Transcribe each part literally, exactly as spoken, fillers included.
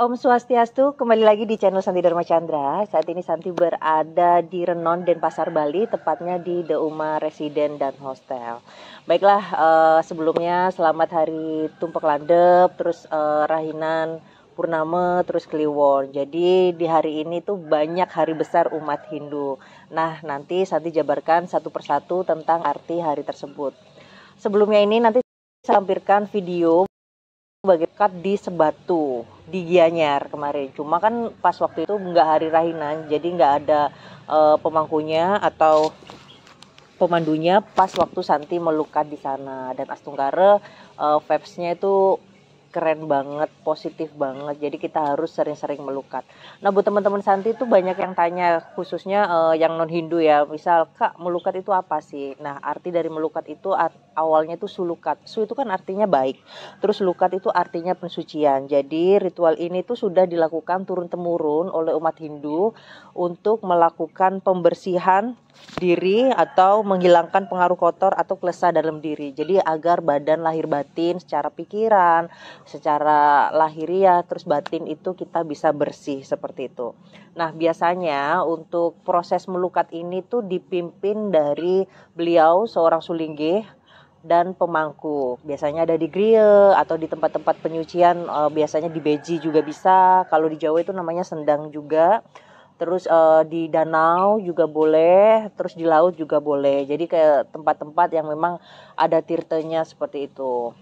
Om Swastiastu, kembali lagi di channel Santi Dharma Chandra. Saat ini Santi berada di Renon, Denpasar, Bali, tepatnya di The Uma Residen dan Hostel. Baiklah, uh, sebelumnya selamat hari Tumpek Landep, terus uh, Rahinan Purnama, terus Kliwon. Jadi di hari ini tuh banyak hari besar umat Hindu. Nah, nanti Santi jabarkan satu persatu tentang arti hari tersebut. Sebelumnya ini nanti saya lampirkan video bagaikan di Sebatu di Gianyar kemarin. Cuma kan pas waktu itu nggak hari Rahinan, jadi nggak ada uh, pemangkunya atau pemandunya pas waktu Santi melukat di sana. Dan Astungkara uh, vibes-nya itu keren banget, positif banget. Jadi kita harus sering-sering melukat. Nah, buat teman-teman Santi itu banyak yang tanya, khususnya uh, yang non Hindu ya. Misal, Kak, melukat itu apa sih? Nah, arti dari melukat itu art, awalnya itu sulukat. Su itu kan artinya baik. Terus lukat itu artinya pensucian. Jadi ritual ini tuh sudah dilakukan turun-temurun oleh umat Hindu untuk melakukan pembersihan diri atau menghilangkan pengaruh kotor atau klesa dalam diri. Jadi agar badan lahir batin secara pikiran, secara lahiriah, terus batin itu kita bisa bersih seperti itu. Nah, biasanya untuk proses melukat ini tuh dipimpin dari beliau seorang sulinggih dan pemangku. Biasanya ada di griya atau di tempat-tempat penyucian, uh, biasanya di beji juga bisa. Kalau di Jawa itu namanya sendang juga. Terus uh, di danau juga boleh, terus di laut juga boleh. Jadi ke tempat-tempat yang memang ada tirtanya seperti itu.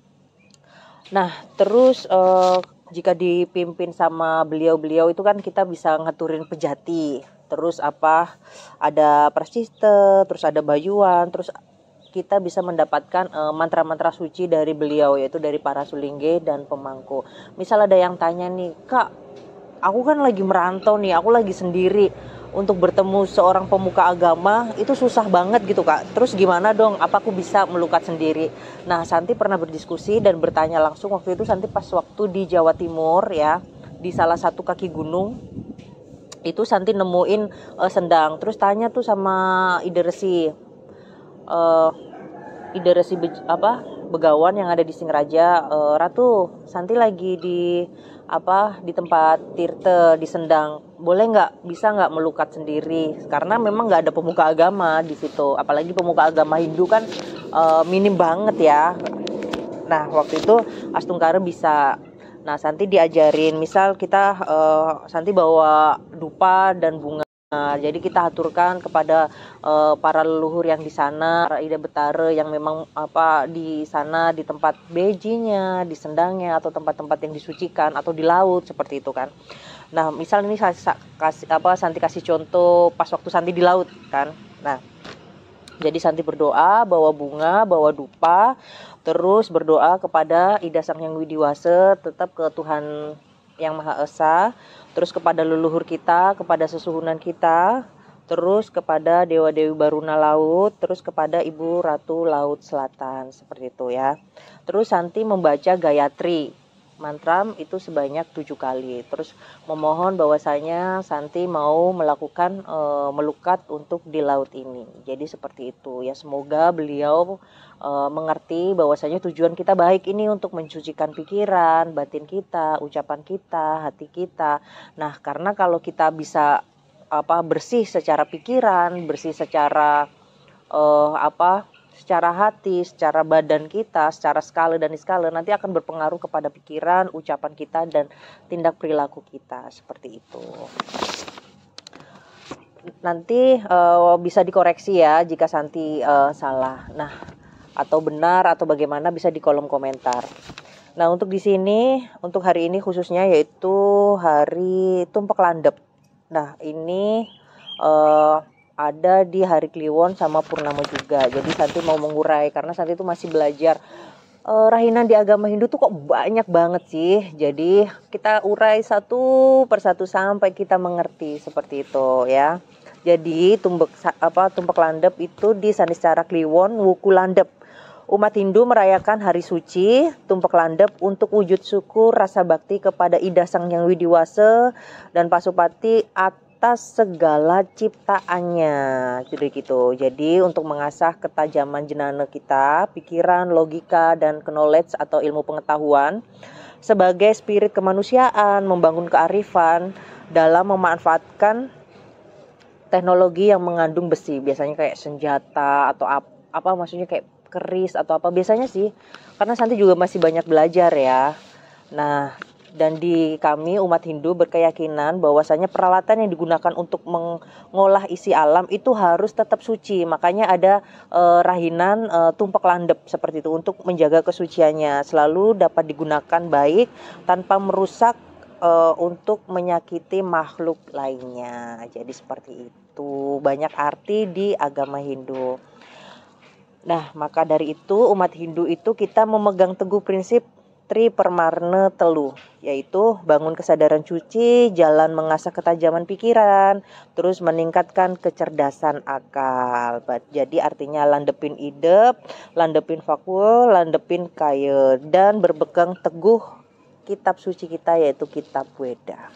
Nah, terus uh, jika dipimpin sama beliau-beliau itu kan kita bisa ngaturin pejati. Terus apa? Ada prasiste, terus ada bayuan, terus kita bisa mendapatkan uh, mantra-mantra suci dari beliau, yaitu dari para sulingge dan pemangku. Misal ada yang tanya nih, Kak, aku kan lagi merantau nih, aku lagi sendiri, untuk bertemu seorang pemuka agama itu susah banget gitu Kak. Terus gimana dong, apa aku bisa melukat sendiri? Nah, Santi pernah berdiskusi dan bertanya langsung waktu itu. Santi pas waktu di Jawa Timur ya, di salah satu kaki gunung itu Santi nemuin uh, sendang. Terus tanya tuh sama Ide Resi, uh, Ide Resi Be- apa Begawan yang ada di Singaraja, e, Ratu, Santi lagi di apa di tempat tirte di Sendang, boleh nggak, bisa nggak melukat sendiri? Karena memang nggak ada pemuka agama di situ, apalagi pemuka agama Hindu kan e, minim banget ya. Nah, waktu itu Astungkara bisa. Nah, Santi diajarin, misal kita e, Santi bawa dupa dan bunga. Nah, jadi kita aturkan kepada uh, para leluhur yang di sana, para Ida Betara yang memang apa di sana, di tempat bejinya, di sendangnya, atau tempat-tempat yang disucikan, atau di laut seperti itu kan. Nah, misal ini kasih, kasih apa Santi kasih contoh pas waktu Santi di laut kan. Nah, jadi Santi berdoa, bawa bunga, bawa dupa, terus berdoa kepada Ida Sang Hyang Widiwasa, tetap ke Tuhan Yang Maha Esa, terus kepada leluhur kita, kepada sesuhunan kita, terus kepada dewa-dewi Baruna Laut, terus kepada Ibu Ratu Laut Selatan, seperti itu ya. Terus Santi membaca Gayatri mantra itu sebanyak tujuh kali. Terus memohon bahwasanya Santi mau melakukan e, melukat untuk di laut ini. Jadi seperti itu ya. Semoga beliau e, mengerti bahwasanya tujuan kita baik ini untuk mencucikan pikiran, batin kita, ucapan kita, hati kita. Nah, karena kalau kita bisa apa bersih secara pikiran, bersih secara e, apa secara hati, secara badan kita, secara skala dan niskala, nanti akan berpengaruh kepada pikiran, ucapan kita, dan tindak perilaku kita, seperti itu. Nanti uh, bisa dikoreksi ya jika Santi uh, salah, nah atau benar atau bagaimana, bisa di kolom komentar. Nah, untuk di sini, untuk hari ini khususnya yaitu hari Tumpek Landep. Nah, ini uh, ada di hari Kliwon sama Purnama juga. Jadi Santi mau mengurai karena Santi itu masih belajar e, rahinan di agama Hindu tuh kok banyak banget sih. Jadi kita urai satu persatu sampai kita mengerti seperti itu ya. Jadi tumpek apa tumpek landep itu di Sandiscara Kliwon Wuku Landep. Umat Hindu merayakan hari suci Tumpek Landep untuk wujud syukur rasa bakti kepada Ida Sang Hyang Widiwasa dan Pasupati atau atas segala ciptaannya. Jadi gitu. Jadi untuk mengasah ketajaman jenana kita, pikiran, logika, dan knowledge atau ilmu pengetahuan sebagai spirit kemanusiaan, membangun kearifan dalam memanfaatkan teknologi yang mengandung besi, biasanya kayak senjata atau ap, apa maksudnya kayak keris atau apa biasanya sih, karena Santi juga masih banyak belajar ya. Nah, dan di kami umat Hindu berkeyakinan bahwasanya peralatan yang digunakan untuk mengolah isi alam itu harus tetap suci. Makanya ada e, rahinan e, tumpak landep seperti itu untuk menjaga kesuciannya. Selalu dapat digunakan baik tanpa merusak e, untuk menyakiti makhluk lainnya. Jadi seperti itu. Banyak arti di agama Hindu. Nah, maka dari itu umat Hindu itu kita memegang teguh prinsip Tri Permarna Telu, yaitu bangun kesadaran suci, jalan mengasah ketajaman pikiran, terus meningkatkan kecerdasan akal. Jadi artinya landepin idep, landepin fakul, landepin kaya, dan berpegang teguh kitab suci kita yaitu kitab Weda.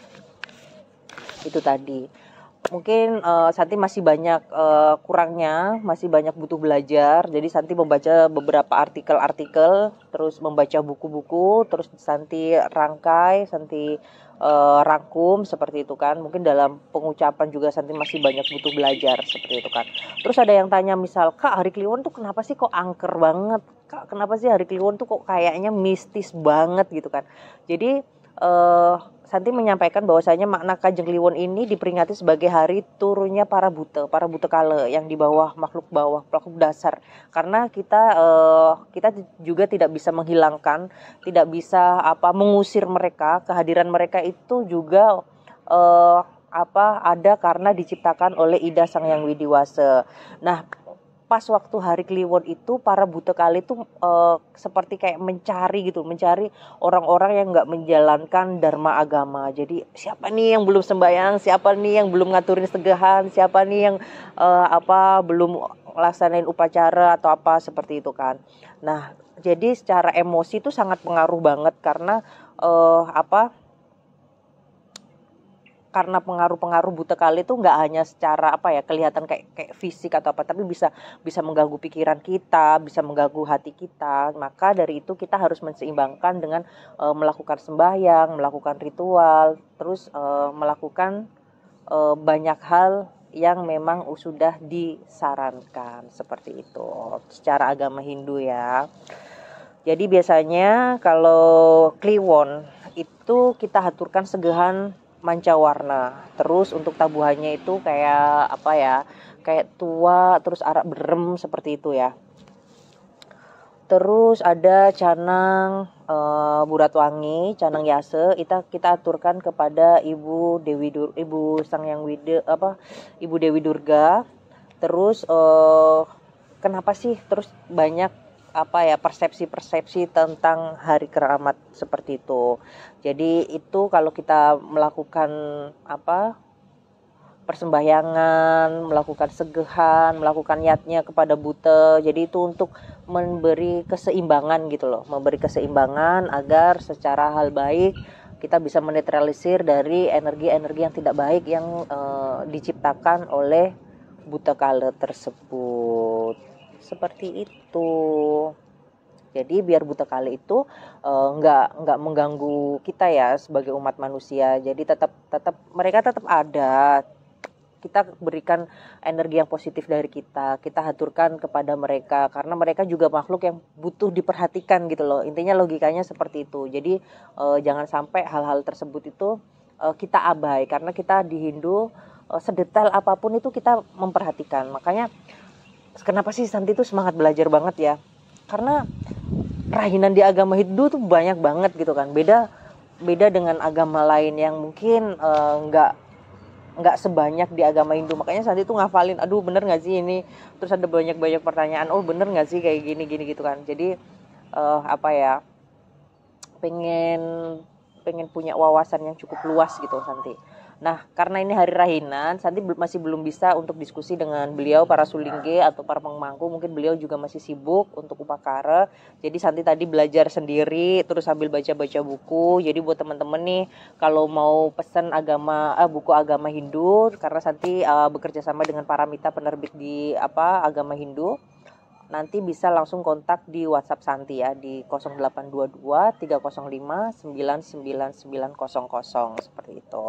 Itu tadi. Mungkin uh, Santi masih banyak uh, kurangnya, masih banyak butuh belajar. Jadi Santi membaca beberapa artikel-artikel, terus membaca buku-buku, terus Santi rangkai, Santi uh, rangkum seperti itu kan. Mungkin dalam pengucapan juga Santi masih banyak butuh belajar seperti itu kan. Terus ada yang tanya misal, Kak, Hari Kliwon tuh kenapa sih kok angker banget? Kak, kenapa sih Hari Kliwon tuh kok kayaknya mistis banget gitu kan? Jadi uh, Santi menyampaikan bahwasanya makna Kanjeng Kliwon ini diperingati sebagai hari turunnya para buta, para buta kala yang di bawah makhluk bawah, makhluk dasar. Karena kita uh, kita juga tidak bisa menghilangkan, tidak bisa apa mengusir mereka. Kehadiran mereka itu juga uh, apa ada karena diciptakan oleh Ida Sang Hyang Widiwasa. Nah, pas waktu Hari Kliwon itu para buta kali itu uh, seperti kayak mencari gitu, mencari orang-orang yang nggak menjalankan dharma agama. Jadi siapa nih yang belum sembahyang, siapa nih yang belum ngaturin segahan, siapa nih yang uh, apa belum laksanain upacara atau apa seperti itu kan. Nah, jadi secara emosi itu sangat pengaruh banget karena uh, apa? Karena pengaruh-pengaruh buta kali itu nggak hanya secara apa ya kelihatan kayak kayak fisik atau apa, tapi bisa bisa mengganggu pikiran kita, bisa mengganggu hati kita. Maka dari itu kita harus menseimbangkan dengan e, melakukan sembahyang, melakukan ritual, terus e, melakukan e, banyak hal yang memang sudah disarankan seperti itu secara agama Hindu ya. Jadi biasanya kalau Kliwon itu kita haturkan segahan mancawarna. Terus untuk tabuhannya itu kayak apa ya? Kayak tua terus arak berem seperti itu ya. Terus ada canang e, Buratwangi, canang Yase, kita kita aturkan kepada Ibu Dewi Dur, Ibu Sang Hyang Widi apa? Ibu Dewi Durga. Terus e, kenapa sih terus banyak apa ya persepsi-persepsi tentang hari keramat seperti itu. Jadi itu kalau kita melakukan apa persembahyangan, melakukan segehan, melakukan niatnya kepada buta. Jadi itu untuk memberi keseimbangan gitu loh, memberi keseimbangan agar secara hal baik kita bisa menetralisir dari energi-energi yang tidak baik yang e, diciptakan oleh buta kala tersebut. Seperti itu. Jadi biar buta kali itu uh, nggak nggak mengganggu kita ya sebagai umat manusia. Jadi tetap tetap mereka tetap ada. Kita berikan energi yang positif dari kita. Kita haturkan kepada mereka karena mereka juga makhluk yang butuh diperhatikan gitu loh. Intinya logikanya seperti itu. Jadi uh, jangan sampai hal-hal tersebut itu uh, kita abai karena kita di Hindu uh, sedetail apapun itu kita memperhatikan. Makanya kenapa sih Santi itu semangat belajar banget ya? Karena rahinan di agama Hindu tuh banyak banget gitu kan. Beda beda dengan agama lain yang mungkin nggak uh, nggak sebanyak di agama Hindu. Makanya Santi tuh ngafalin, aduh bener nggak sih ini? Terus ada banyak-banyak pertanyaan, oh bener nggak sih kayak gini-gini gitu kan. Jadi uh, apa ya? Pengen pengen punya wawasan yang cukup luas gitu Santi. Nah, karena ini hari rahinan, Santi bel- masih belum bisa untuk diskusi dengan beliau para sulingge atau para pemangku. Mungkin beliau juga masih sibuk untuk upakara. Jadi Santi tadi belajar sendiri, terus sambil baca-baca buku. Jadi buat teman-teman nih, kalau mau pesan agama, ah, buku agama Hindu, karena Santi uh, bekerja sama dengan Paramita penerbit di apa agama Hindu. Nanti bisa langsung kontak di WhatsApp Santi ya di nol delapan dua dua tiga nol lima sembilan sembilan sembilan nol nol seperti itu.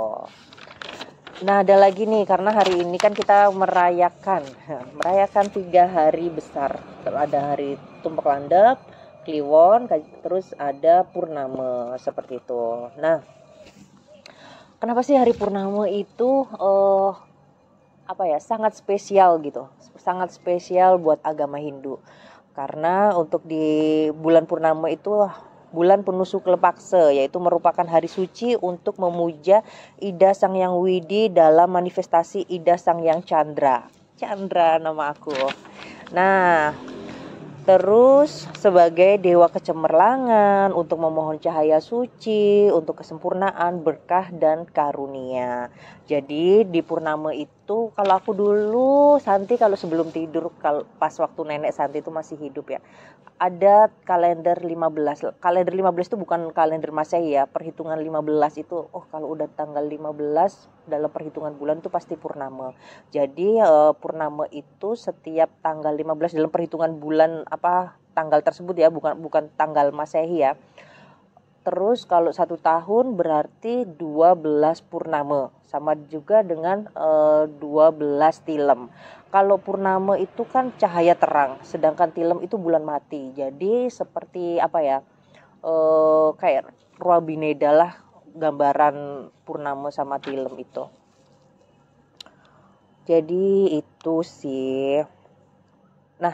Nah, ada lagi nih karena hari ini kan kita merayakan merayakan tiga hari besar. Ada hari Tumpek Landep, Kliwon, terus ada Purnama seperti itu. Nah, kenapa sih hari Purnama itu uh, apa ya sangat spesial gitu, sangat spesial buat agama Hindu? Karena untuk di bulan Purnama itu bulan penuh Sukla Paksa, yaitu merupakan hari suci untuk memuja Ida Sang Yang Widi dalam manifestasi Ida Sang Yang Chandra. Chandra nama aku. Nah, terus sebagai dewa kecemerlangan untuk memohon cahaya suci, untuk kesempurnaan, berkah dan karunia. Jadi di purnama itu kalau aku dulu Santi kalau sebelum tidur kalau pas waktu nenek Santi itu masih hidup ya. Ada kalender lima belas. Kalender lima belas itu bukan kalender Masehi ya. Perhitungan lima belas itu oh kalau udah tanggal lima belas dalam perhitungan bulan itu pasti purnama. Jadi uh, purnama itu setiap tanggal lima belas dalam perhitungan bulan apa tanggal tersebut ya, bukan bukan tanggal Masehi ya. Terus kalau satu tahun berarti dua belas purnama, sama juga dengan uh, dua belas tilem. Kalau purnama itu kan cahaya terang, sedangkan tilem itu bulan mati. Jadi seperti apa ya, uh, kayak Rua Bineda lah gambaran purnama sama tilem itu. Jadi itu sih. Nah,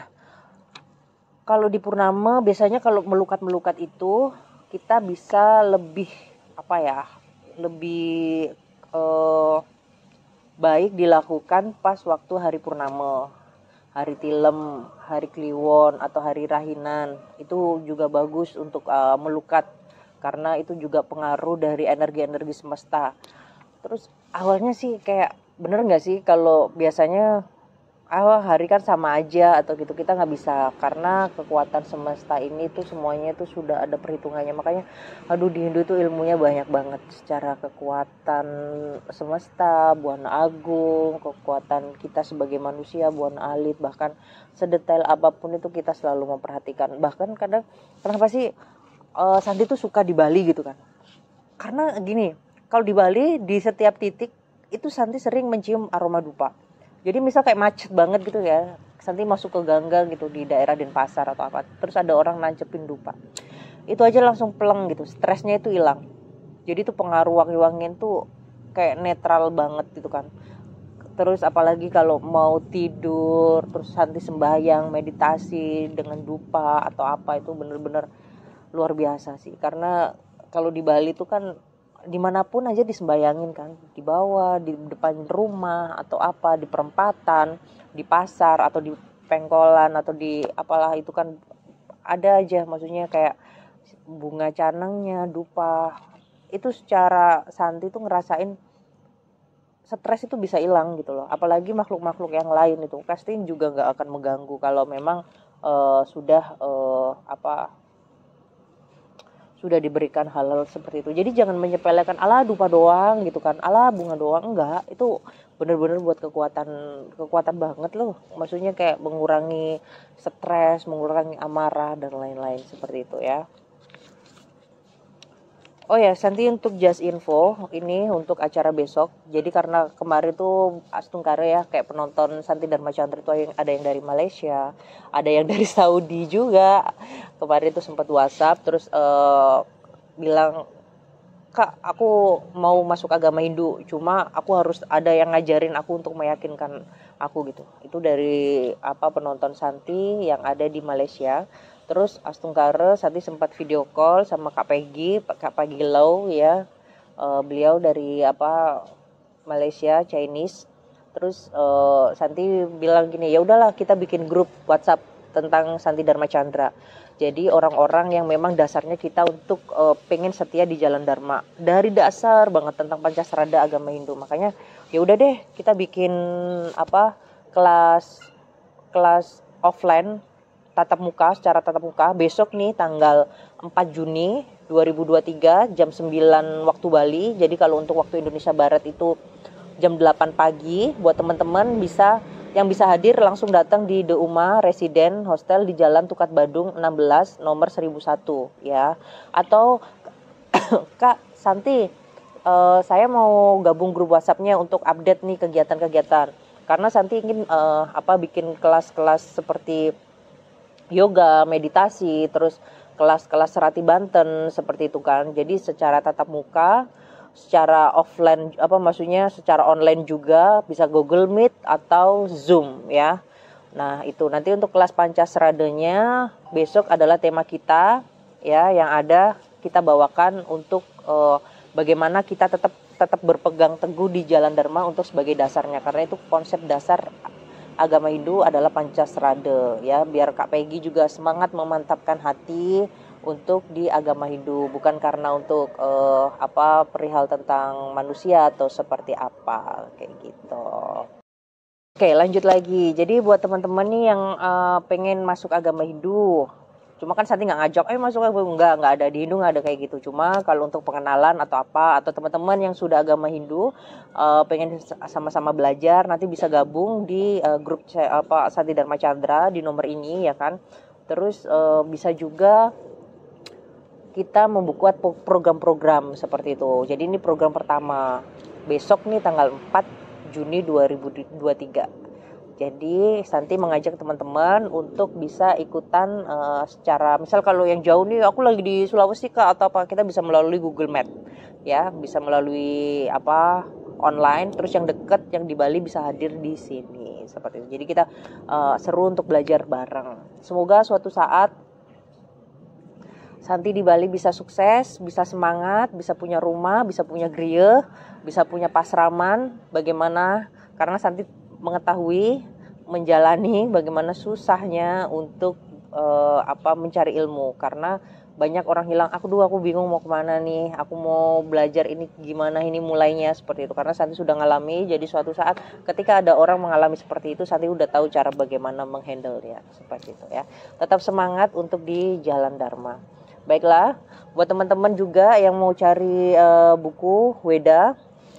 kalau di purnama biasanya kalau melukat-melukat itu kita bisa lebih apa ya, lebih uh, baik dilakukan pas waktu hari purnama, hari tilem, hari kliwon atau hari rahinan. Itu juga bagus untuk uh, melukat karena itu juga pengaruh dari energi-energi semesta. Terus awalnya sih kayak bener nggak sih kalau biasanya awal hari kan sama aja atau gitu, kita nggak bisa karena kekuatan semesta ini tuh semuanya tuh sudah ada perhitungannya. Makanya aduh di Hindu tuh ilmunya banyak banget secara kekuatan semesta, Buana Agung, kekuatan kita sebagai manusia, Buana Alit, bahkan sedetail apapun itu kita selalu memperhatikan. Bahkan kadang kenapa sih uh, Santi tuh suka di Bali gitu kan, karena gini, kalau di Bali di setiap titik itu Santi sering mencium aroma dupa. Jadi misal kayak macet banget gitu ya, Santi masuk ke ganggang gitu di daerah Denpasar atau apa, terus ada orang nancepin dupa, itu aja langsung pleng gitu, stresnya itu hilang. Jadi tuh pengaruh wangi-wangian tuh kayak netral banget gitu kan. Terus apalagi kalau mau tidur, terus Santi sembahyang, meditasi dengan dupa atau apa, itu bener-bener luar biasa sih. Karena kalau di Bali tuh kan dimanapun aja disembayangin kan, di bawah, di depan rumah atau apa, di perempatan, di pasar atau di pengkolan atau di apalah itu kan ada aja, maksudnya kayak bunga canangnya, dupa. Itu secara Santi tuh ngerasain stres itu bisa hilang gitu loh. Apalagi makhluk-makhluk yang lain itu pasti juga nggak akan mengganggu kalau memang uh, sudah uh, apa sudah diberikan halal seperti itu. Jadi jangan menyepelekan ala dupa doang gitu kan, ala bunga doang, enggak. Itu benar-benar buat kekuatan kekuatan banget loh. Maksudnya kayak mengurangi stres, mengurangi amarah dan lain-lain seperti itu ya. Oh ya, Santi untuk just info ini untuk acara besok. Jadi karena kemarin tuh Astungkare ya, kayak penonton Santi Dharma Chandra itu ada yang dari Malaysia, ada yang dari Saudi juga. Kemarin tuh sempat WhatsApp terus uh, bilang, "Kak, aku mau masuk agama Hindu, cuma aku harus ada yang ngajarin aku untuk meyakinkan aku gitu." Itu dari apa penonton Santi yang ada di Malaysia. Terus Astungkare Santi sempat video call sama Kak Peggy, Kak Peggy Lau ya. Uh, beliau dari apa Malaysia, Chinese. Terus uh, Santi bilang gini, "Ya udahlah kita bikin grup WhatsApp tentang Santi Dharma Chandra. Jadi orang-orang yang memang dasarnya kita untuk uh, pengen setia di jalan Dharma dari dasar banget tentang Pancasrada agama Hindu. Makanya ya udah deh kita bikin apa kelas kelas offline tatap muka secara tatap muka besok nih tanggal empat Juni dua ribu dua puluh tiga jam sembilan waktu Bali. Jadi kalau untuk waktu Indonesia Barat itu jam delapan pagi. Buat teman-teman bisa yang bisa hadir langsung datang di The Uma Residen Hostel di Jalan Tukat Badung enam belas nomor seribu satu ya. Atau Kak Santi, uh, saya mau gabung grup WhatsApp-nya untuk update nih kegiatan-kegiatan. Karena Santi ingin uh, apa bikin kelas-kelas seperti yoga, meditasi, terus kelas-kelas Serati Banten seperti itu kan. Jadi secara tatap muka, secara offline apa maksudnya secara online juga bisa Google Meet atau Zoom ya. Nah, itu nanti untuk kelas Pancasradanya besok adalah tema kita ya yang ada kita bawakan untuk uh, bagaimana kita tetap tetap berpegang teguh di jalan Dharma untuk sebagai dasarnya karena itu konsep dasar agama Hindu adalah Pancasrada ya, biar Kak Peggy juga semangat memantapkan hati untuk di agama Hindu, bukan karena untuk uh, apa perihal tentang manusia atau seperti apa kayak gitu. Oke, lanjut lagi. Jadi buat teman-teman nih yang uh, pengen masuk agama Hindu, cuma kan Santi nggak ngajak, eh masuk agama enggak, nggak ada di Hindu nggak ada kayak gitu. Cuma kalau untuk pengenalan atau apa, atau teman-teman yang sudah agama Hindu uh, pengen sama-sama belajar, nanti bisa gabung di uh, grup apa Santi Dharma Chandra di nomor ini ya kan. Terus uh, bisa juga kita membuat program-program seperti itu. Jadi ini program pertama. Besok nih tanggal empat Juni dua ribu dua puluh tiga. Jadi Santi mengajak teman-teman untuk bisa ikutan uh, secara misal kalau yang jauh nih aku lagi di Sulawesi Kak atau apa kita bisa melalui Google Map ya, bisa melalui apa online, terus yang dekat yang di Bali bisa hadir di sini seperti itu. Jadi kita uh, seru untuk belajar bareng. Semoga suatu saat Santi di Bali bisa sukses, bisa semangat, bisa punya rumah, bisa punya griya, bisa punya pasraman. Bagaimana? Karena Santi mengetahui, menjalani bagaimana susahnya untuk uh, apa mencari ilmu. Karena banyak orang hilang, aku dulu aku bingung mau kemana nih, aku mau belajar ini gimana ini mulainya seperti itu. Karena Santi sudah ngalami, jadi suatu saat ketika ada orang mengalami seperti itu, Santi udah tahu cara bagaimana menghandle ya seperti itu ya. Tetap semangat untuk di jalan Dharma. Baiklah, buat teman-teman juga yang mau cari uh, buku Weda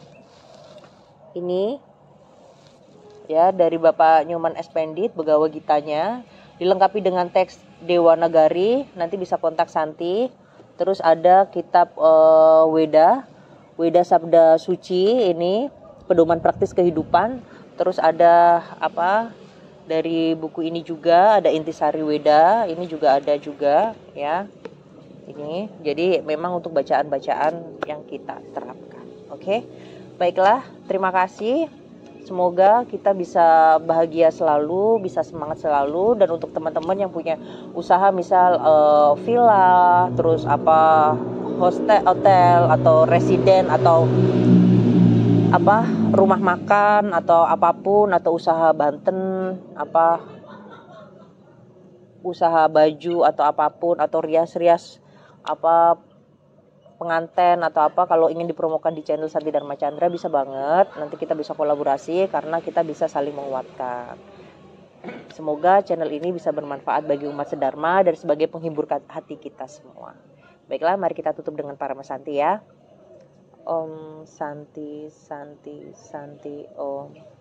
ini ya dari Bapak Nyoman Espendit, Begawa Gitanya, dilengkapi dengan teks Dewa Nagari, nanti bisa kontak Santi. Terus ada kitab uh, Weda, Weda Sabda Suci ini, pedoman praktis kehidupan. Terus ada apa? Dari buku ini juga ada Intisari Weda, ini juga ada juga ya. Ini jadi memang untuk bacaan-bacaan yang kita terapkan. Oke, baiklah, terima kasih. Semoga kita bisa bahagia selalu, bisa semangat selalu. Dan untuk teman-teman yang punya usaha misal uh, villa, terus apa hostel, hotel atau residen atau apa rumah makan atau apapun atau usaha Banten apa usaha baju atau apapun atau rias-rias apa pengantin atau apa kalau ingin dipromokan di channel Santi Dharma Chandra bisa banget, nanti kita bisa kolaborasi karena kita bisa saling menguatkan. Semoga channel ini bisa bermanfaat bagi umat sedharma dan sebagai penghibur hati kita semua. Baiklah, mari kita tutup dengan Parama Santi ya. Om Santi Santi Santi Om.